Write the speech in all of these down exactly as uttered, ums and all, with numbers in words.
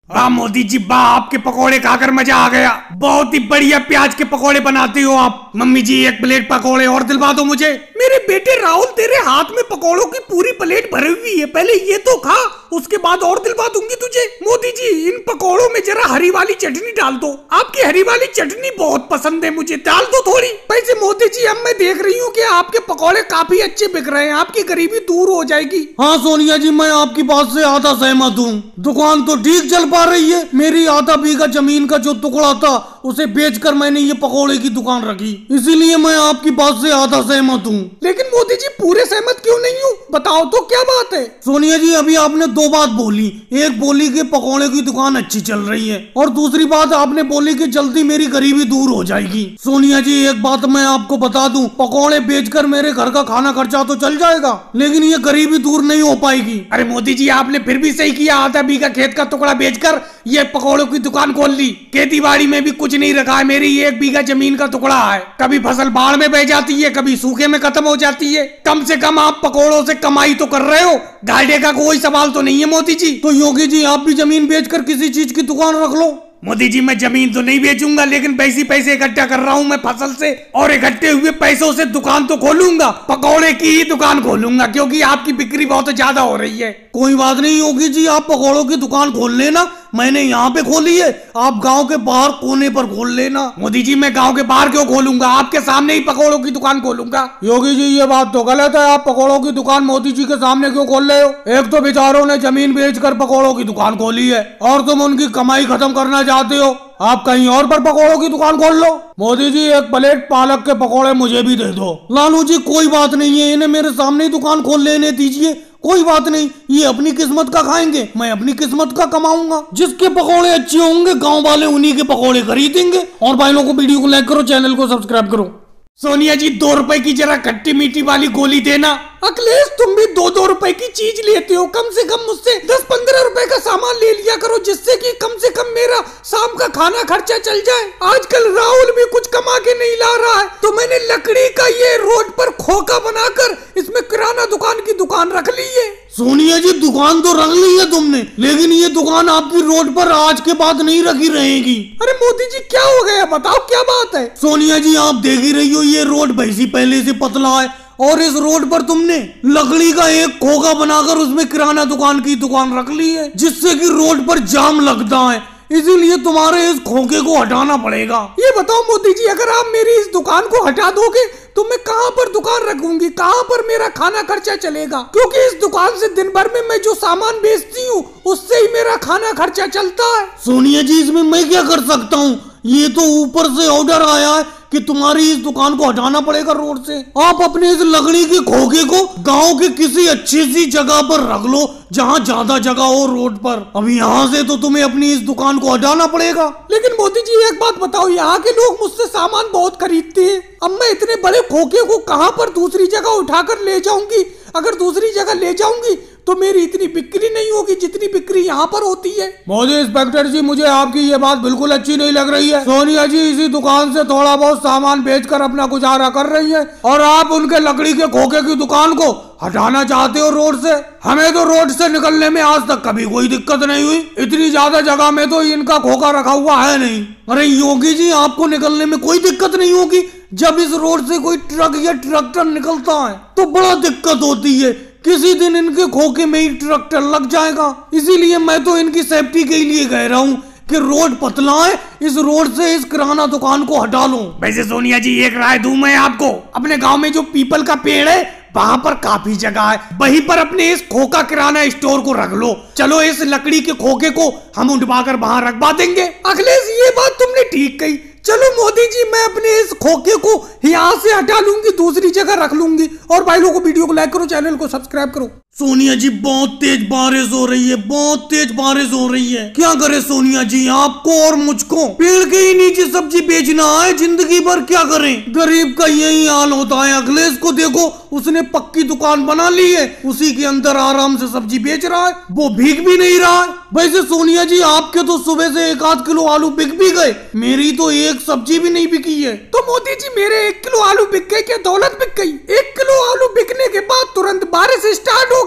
हाँ मोदी जी, बा आपके पकोड़े खाकर मजा आ गया। बहुत ही बढ़िया प्याज के पकोड़े बनाते हो आप। मम्मी जी एक प्लेट पकोड़े और दिलवा दो मुझे। मेरे बेटे राहुल, तेरे हाथ में पकोड़ों की पूरी प्लेट भरी हुई है, पहले ये तो खा, उसके बाद और दिलवा दूंगी तुझे। मोदी जी इन पकोड़ों में जरा हरी वाली चटनी डाल दो, आपकी हरी वाली चटनी बहुत पसंद है मुझे, डाल दो थोड़ी। वैसे मोदी जी अब मैं देख रही हूँ कि आपके पकोड़े काफी अच्छे बिक रहे हैं, आपकी गरीबी दूर हो जाएगी। हाँ सोनिया जी, मैं आपकी बात से आधा सहमत हूँ। दुकान तो ठीक चल पा रही है। मेरी आधा बीघा जमीन का जो टुकड़ा था उसे बेचकर मैंने ये पकोड़े की दुकान रखी, इसीलिए मैं आपकी बात से आधा सहमत हूँ। लेकिन मोदी जी पूरे सहमत क्यों नहीं हूँ, बताओ तो क्या बात है। सोनिया जी अभी आपने दो बात बोली, एक बोली कि पकोड़े की दुकान अच्छी चल रही है और दूसरी बात आपने बोली कि जल्दी मेरी गरीबी दूर हो जाएगी। सोनिया जी एक बात मैं आपको बता दूं, पकोड़े बेचकर मेरे घर का खाना खर्चा तो चल जाएगा, लेकिन ये गरीबी दूर नहीं हो पाएगी। अरे मोदी जी आपने फिर भी सही किया, आधा बीघा खेत का टुकड़ा बेचकर ये पकोड़ों की दुकान खोल ली। खेती बाड़ी में भी कुछ नहीं रखा है, मेरी एक बीघा जमीन का टुकड़ा है, कभी फसल बाढ़ में बह जाती है, कभी सूखे में खत्म हो जाती है। कम से कम आप पकोड़ों से कमाई तो कर रहे हो, घाटे का कोई सवाल तो नहीं है मोदी जी। तो योगी जी आप भी जमीन बेचकर किसी चीज की दुकान रख लो। मोदी जी मैं जमीन तो नहीं बेचूंगा, लेकिन पैसे पैसे इकट्ठा कर रहा हूँ मैं फसल से, और इकट्ठे हुए पैसों से दुकान तो खोलूंगा, पकौड़े की ही दुकान खोलूंगा, क्योंकि आपकी बिक्री बहुत ज्यादा हो रही है। कोई बात नहीं योगी जी, आप पकौड़ों की दुकान खोल लेना, मैंने यहाँ पे खोली है, आप गांव के बाहर कोने पर खोल लेना। मोदी जी मैं गांव के बाहर क्यों खोलूंगा, आपके सामने ही पकौड़ों की दुकान खोलूंगा। योगी जी ये बात तो गलत है, आप पकौड़ों की दुकान मोदी जी के सामने क्यों खोल रहे हो। एक तो बेचारों ने जमीन बेचकर पकौड़ों की दुकान खोली है और तुम उनकी कमाई खत्म करना चाहते हो, आप कहीं और पर पकौड़ों की दुकान खोल लो। मोदी जी एक प्लेट पालक के पकौड़े मुझे भी दे दो। लालू जी कोई बात नहीं है, इन्हें मेरे सामने ही दुकान खोल लेने दीजिए, कोई बात नहीं, ये अपनी किस्मत का खाएंगे, मैं अपनी किस्मत का कमाऊंगा। जिसके पकौड़े अच्छे होंगे गांव वाले उन्हीं के पकौड़े खरीदेंगे। और भाई लोगों को वीडियो को लाइक करो, चैनल को सब्सक्राइब करो। सोनिया जी दो रुपए की जरा खट्टी मीठी वाली गोली देना। अखिलेश तुम भी दो दो रुपए की चीज लेते हो, कम से कम मुझसे दस पंद्रह रुपए का सामान ले लिया करो, जिससे कि कम से कम मेरा शाम का खाना खर्चा चल जाए। आजकल राहुल भी कुछ कमा के नहीं ला रहा है, तो मैंने लकड़ी का ये रोड पर खोखा बनाकर इसमें किराना दुकान की दुकान रख ली है। सोनिया जी दुकान तो रख ली है तुमने, लेकिन ये दुकान आपकी रोड पर आज के बाद नहीं रखी रहेगी। अरे मोदी जी क्या हो गया, बताओ क्या बात है। सोनिया जी आप देख ही रही हो, ये रोड भैंसी पहले से पतला है और इस रोड पर तुमने लकड़ी का एक खोखा बनाकर उसमें किराना दुकान की दुकान रख ली है, जिससे कि रोड पर जाम लगता है, इसीलिए तुम्हारे इस खोखे को हटाना पड़ेगा। ये बताओ मोदी जी, अगर आप मेरी इस दुकान को हटा दोगे तो मैं कहाँ पर दुकान रखूंगी, कहाँ पर मेरा खाना खर्चा चलेगा, क्योंकि इस दुकान से दिन भर में मैं जो सामान बेचती हूँ उससे ही मेरा खाना खर्चा चलता है। सोनिया जी इसमें मैं क्या कर सकता हूँ, ये तो ऊपर से ऑर्डर आया है कि तुम्हारी इस दुकान को हटाना पड़ेगा रोड से। आप अपने इस लकड़ी के खोखे को गांव के किसी अच्छी सी जगह पर रख लो, जहाँ ज्यादा जगह हो रोड पर। अब यहाँ से तो तुम्हें अपनी इस दुकान को हटाना पड़ेगा। लेकिन मोदी जी एक बात बताओ, यहाँ के लोग मुझसे सामान बहुत खरीदते हैं, अब मैं इतने बड़े खोखे को कहाँ पर दूसरी जगह उठाकर ले जाऊंगी। अगर दूसरी जगह ले जाऊंगी तो मेरी इतनी बिक्री नहीं होगी जितनी बिक्री यहाँ पर होती है। मोदी इंस्पेक्टर जी मुझे आपकी ये बात बिल्कुल अच्छी नहीं लग रही है। सोनिया जी इसी दुकान से थोड़ा बहुत सामान बेचकर अपना गुजारा कर रही है और आप उनके लकड़ी के खोखे की दुकान को हटाना चाहते हो रोड से। हमें तो रोड से निकलने में आज तक कभी कोई दिक्कत नहीं हुई, इतनी ज्यादा जगह में तो इनका खोखा रखा हुआ है नहीं। अरे योगी जी आपको निकलने में कोई दिक्कत नहीं होगी, जब इस रोड से कोई ट्रक या ट्रैक्टर निकलता है तो बड़ा दिक्कत होती है, किसी दिन इनके खोखे में ही ट्रैक्टर लग जाएगा। इसीलिए मैं तो इनकी सेफ्टी के लिए कह रहा हूँ कि रोड पतला है, इस रोड से इस किराना दुकान को हटा लो। वैसे सोनिया जी एक राय दूं मैं आपको, अपने गांव में जो पीपल का पेड़ है वहाँ पर काफी जगह है, वहीं पर अपने इस खोखा किराना स्टोर को रख लो। चलो इस लकड़ी के खोखे को हम उठवा कर वहाँ रखवा देंगे। अखिलेश ये बात तुमने ठीक कही, चलो मोदी जी मैं अपने इस खोखे को यहाँ से हटा लूंगी, दूसरी जगह रख लूंगी। और भाई लोगों को वीडियो को लाइक करो, चैनल को सब्सक्राइब करो। सोनिया जी बहुत तेज बारिश हो रही है, बहुत तेज बारिश हो रही है, क्या करे सोनिया जी आपको और मुझको पेड़ के ही नीचे सब्जी बेचना है जिंदगी भर, क्या करें, गरीब का यही हाल होता है। अखिलेश को देखो उसने पक्की दुकान बना ली है, उसी के अंदर आराम से सब्जी बेच रहा है, वो भीग भी नहीं रहा है। वैसे सोनिया जी आपके तो सुबह से एक आध किलो आलू बिक भी गए, मेरी तो एक सब्जी भी नहीं बिकी है। तो मोदी जी मेरे एक किलो आलू बिक गए क्या, दौलत बिक गई। एक किलो आलू बिकने के बाद तुरंत बारिश स्टार्ट हो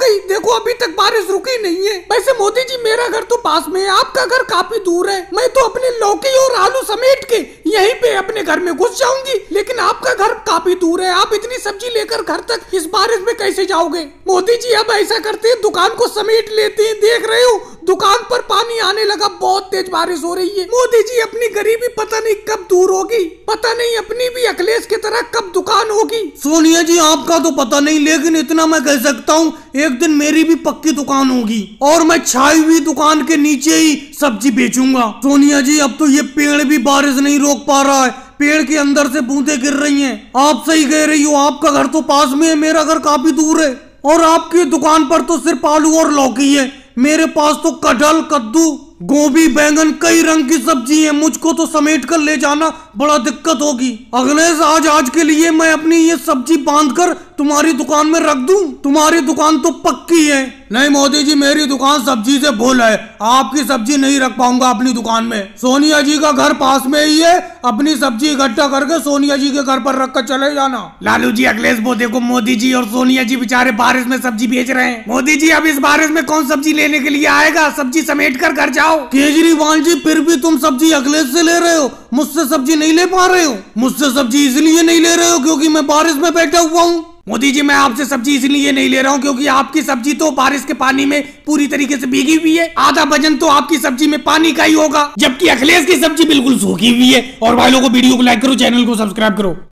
गई, देखो अभी तक बारिश रुकी नहीं है। वैसे मोदी जी मेरा घर तो पास में है, आपका घर काफी दूर है। मैं तो अपने लौकी और आलू समेट के यहीं पे अपने घर में घुस जाऊंगी, लेकिन आपका घर काफी दूर है। आप इतनी सब्जी लेकर घर तक इस बारिश में कैसे जाओगे? मोदी जी अब ऐसा करते हैं, दुकान को समेट लेते हैं। देख रहे हो दुकान पर पानी आने लगा, बहुत तेज बारिश हो रही है। मोदी जी अपनी गरीबी पता नहीं कब दूर होगी, पता नहीं अपनी भी अखिलेश की तरह कब दुकान होगी। सोनिया जी आपका तो पता नहीं, लेकिन इतना मैं कह सकता हूँ एक दिन मेरी भी पक्की दुकान होगी और मैं छाई हुई दुकान के नीचे ही सब्जी बेचूंगा। सोनिया जी अब तो ये पेड़ भी बारिश नहीं रोक पा रहा है, पेड़ के अंदर से बूंदे गिर रही हैं। आप सही कह रही हो, आपका घर तो पास में है, मेरा घर काफी दूर है और आपकी दुकान पर तो सिर्फ आलू और लौकी है, मेरे पास तो कटहल, कद्दू, गोभी, बैंगन, कई रंग की सब्जी है। मुझको तो समेट कर ले जाना बड़ा दिक्कत होगी। अखिलेश आज आज के लिए मैं अपनी ये सब्जी बांध कर तुम्हारी दुकान में रख दूं? तुम्हारी दुकान तो पक्की है। नहीं मोदी जी मेरी दुकान सब्जी से फुल है, आपकी सब्जी नहीं रख पाऊंगा अपनी दुकान में। सोनिया जी का घर पास में ही है, अपनी सब्जी इकट्ठा करके सोनिया जी के घर पर रख कर चले जाना। लालू जी अखिलेश वो देखो मोदी जी और सोनिया जी बेचारे बारिश में सब्जी बेच रहे हैं। मोदी जी अब इस बारिश में कौन सब्जी लेने के लिए आएगा? सब्जी समेट कर घर जाओ। केजरीवाल जी फिर भी तुम सब्जी अखिलेश से ले रहे हो, मुझसे सब्जी नहीं ले पा रहे हो। मुझसे सब्जी इसलिए नहीं ले रहे हो क्योंकि मैं बारिश में बैठा हुआ हूँ। मोदी जी मैं आपसे सब्जी इसलिए नहीं ले रहा हूँ क्योंकि आपकी सब्जी तो बारिश के पानी में पूरी तरीके से भीगी हुई है। आधा वजन तो आपकी सब्जी में पानी का ही होगा, जबकि अखिलेश की सब्जी बिल्कुल सूखी हुई है। और भाई लोगों को वीडियो को लाइक करो, चैनल को सब्सक्राइब करो।